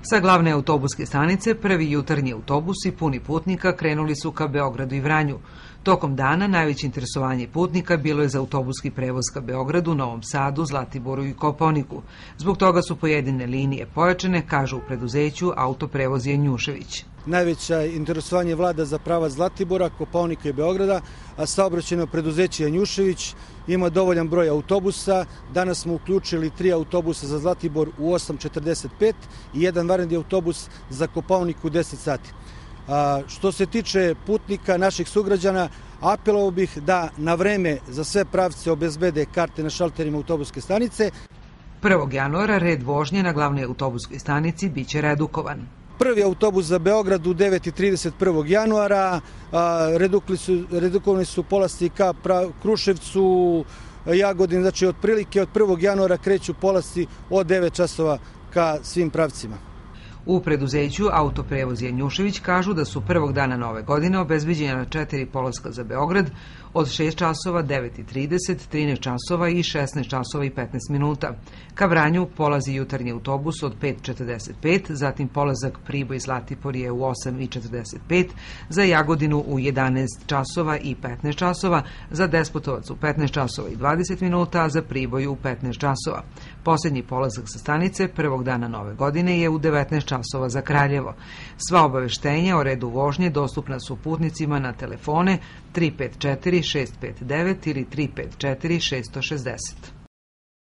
Sa glavne autobuske stanice prvi jutarnji autobusi puni putnika krenuli su ka Beogradu i Vranju. Tokom dana najveće interesovanje putnika bilo je za autobuski prevoz ka Beogradu, Novom Sadu, Zlatiboru i Kopaoniku. Zbog toga su pojedine linije pojačane, kažu u preduzeću Autoprevoz Janjušević. Najveća interesovanje vlada za pravac Zlatibora, Kopaonika i Beograda, a saobraćajno preduzeće Janjušević ima dovoljan broj autobusa. Danas smo uključili 3 autobusa za Zlatibor u 8:45 i jedan vanredni autobus za Kopaoniku u 10 sati. Što se tiče putnika, naših sugrađana, apelovao bih da na vreme za sve pravce obezbede karte na šalterima autobuske stanice. 1. januara red vožnje na glavnoj autobuskoj stanici biće redukovan. Prvi autobus za Beograd u 9:30 1. januara, redukovani su polasci ka Kruševcu, Jagodini, znači otprilike od 1. januara kreću polasci od 9 časova ka svim pravcima. U preduzeću Autoprevoz Janjušević kažu da su prvog dana nove godine obezbeđena 4 polaska za Beograd od 6 časova, 9:30, 13 časova i 16 časova i 15 minuta. Ka Vranju polazi jutarnji autobus od 5:45, zatim polazak Priboj Zlatibor je u 8:45, za Jagodinu u 11 časova i 15 časova, za Despotovac u 15 časova i 20 minuta, a za Priboj u 15 časova. Posljednji polazak sa stanice prvog dana nove godine je u 19 časova za Kraljevo. Sva obaveštenja o redu vožnje dostupna su putnicima na telefone 354 659 ili 354 660.